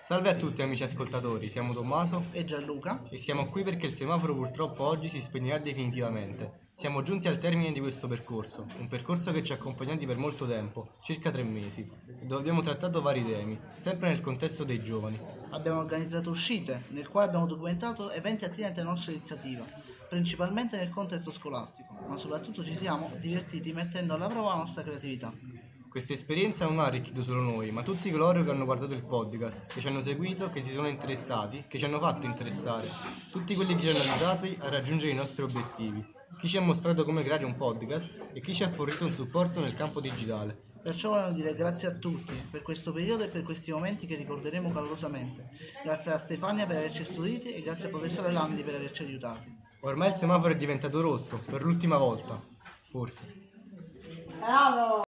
Salve a tutti amici ascoltatori, siamo Tommaso e Gianluca. e siamo qui perché il semaforo purtroppo oggi si spegnerà definitivamente. Siamo giunti al termine di questo percorso, un percorso che ci ha accompagnati per molto tempo, circa 3 mesi, e dove abbiamo trattato vari temi, sempre nel contesto dei giovani. Abbiamo organizzato uscite, nel quale abbiamo documentato eventi attinenti alla nostra iniziativa, principalmente nel contesto scolastico, ma soprattutto ci siamo divertiti mettendo alla prova la nostra creatività. Questa esperienza non ha arricchito solo noi, ma tutti coloro che hanno guardato il podcast, che ci hanno seguito, che si sono interessati, che ci hanno fatto interessare, tutti quelli che ci hanno aiutati a raggiungere i nostri obiettivi, chi ci ha mostrato come creare un podcast e chi ci ha fornito un supporto nel campo digitale. Perciò vogliamo dire grazie a tutti per questo periodo e per questi momenti che ricorderemo calorosamente. Grazie a Stefania per averci istruiti e grazie al professore Landi per averci aiutati. Ormai il semaforo è diventato rosso, per l'ultima volta, forse. Bravo!